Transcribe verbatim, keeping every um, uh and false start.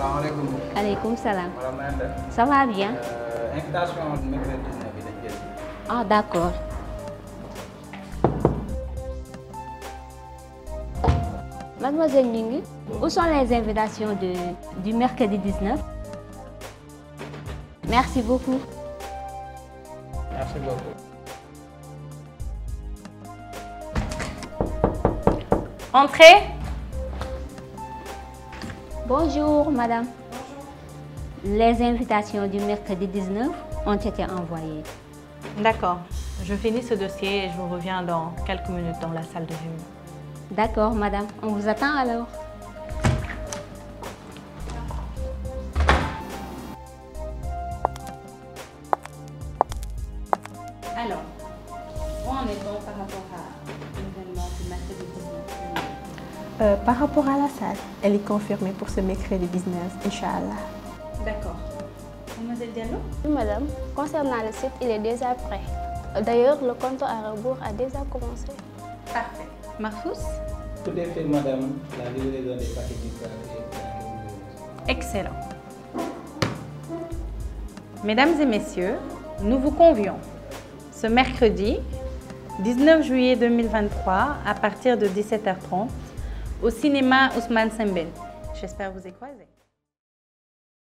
Salam alaikum. Alaikum salam. Madame na ngeen def. Ça va bien? Euh, invitation mercredi dix-neuf bi dañ jël. Ah d'accord. Mademoiselle Mingi, où sont les invitations de, du mercredi dix-neuf? Merci beaucoup. Merci beaucoup. Entrez. Bonjour madame. Bonjour. Les invitations du mercredi dix-neuf ont été envoyées. D'accord. Je finis ce dossier et je vous reviens dans quelques minutes dans la salle de réunion. D'accord madame, on vous attend alors. Alors, où en est-on par rapport à l'événement du mercredi dix-neuf? Euh, par rapport à la salle, elle est confirmée pour ce mercredi dix-neuf, Inch'Allah. D'accord. Mademoiselle Diallo? Oui, madame. Concernant le site, il est déjà prêt. D'ailleurs, le compte à rebours a déjà commencé. Parfait. Marfous? Tout est fait, madame. La livraison des paquets du est Excellent. Mesdames et messieurs, nous vous convions ce mercredi dix-neuf juillet deux mille vingt-trois à partir de dix-sept heures trente au cinéma Ousmane Sembène. J'espère vous y croiser.